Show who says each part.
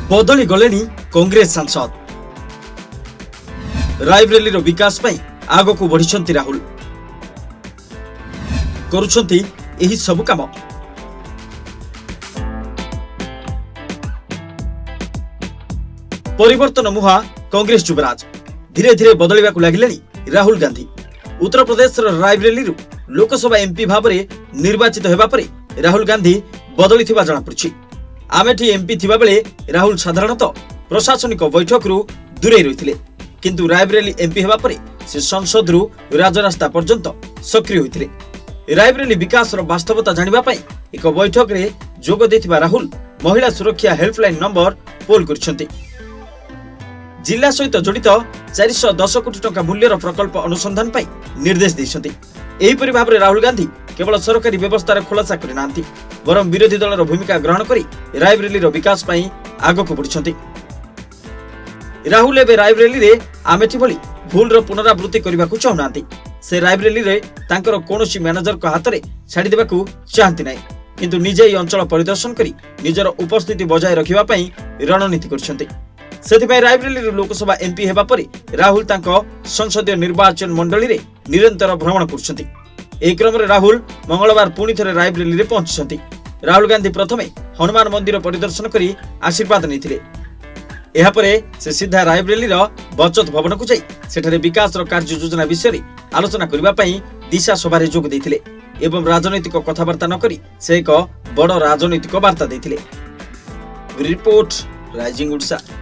Speaker 1: बदली गलेनी कांग्रेस सांसद रायबरेली विकास पई आग को बढ़ी राहुल करुछंती एही सब काम। परिवर्तन मुहा कांग्रेस युवराज धीरे धीरे बदलवा लगिले राहुल गांधी। उत्तर प्रदेश रायबरेली लोकसभा एमपी भाव में निर्वाचित होगा पर राहुल गांधी बदली जना पड़ी। आमेठी एमपी थिबा बेले राहुल साधारणतः प्रशासनिक बैठक रु दूरे रही, किंतु रायबरेली एमपी होगा पर से संसद रु राजरास्ता पर्यंत सक्रिय होते। रायबरेली विकास वास्तवता जानिबा पई एक बैठक रे जोग देथिबा राहुल महिला सुरक्षा हेल्पलाइन नंबर पोल करछंती। जिला सहित जड़ित 410 कोटी टंका मूल्यर प्रकल्प अनुसंधान पाई निर्देश देइछंती। एहीपरि भाव में राहुल गांधी केवल सरकारी व्यवस्था खुलासा करना बर विरोधी दल भूमिका ग्रहण करी रायबरेली विकास पाई आग को बढ़ी। राहुल एवं रायबरेली रे आमेठी भली भूल पुनरावृत्ति करने को चाहूना। से रायबरेली रे तांकर कोनोसी मैनेजर को हाथ में छाड़ी देबाकू चाहती नहीं, किंतु निजे ही अंचल परिदर्शन करी निजर उपस्थिति बजाय रखिबा पई रणनीति करछंती। सेथिपई रायबरेली लोकसभा एमपी हेबा परे राहुल तांको संसदीय निर्वाचन मंडली रे निरंतर भ्रमण करछंती। एही क्रम रे राहुल मंगलवार पुणी थरे रायबरेली रे पहुंचछंती। राहुल गांधी प्रथमे हनुमान मंदिर परिदर्शन करी आशीर्वाद नैथिले। एहा परे से सीधा रायबरेली बचत भवन को जाई सेठारे विकास कार्य योजना विषय आलोचना करबा पई दिशा सभा रे जोग दैथिले एवं राजनैतिक कथाबार्ता न करी से एक बड़ राजनैतिक वार्ता दैथिले। Report rising Orissa.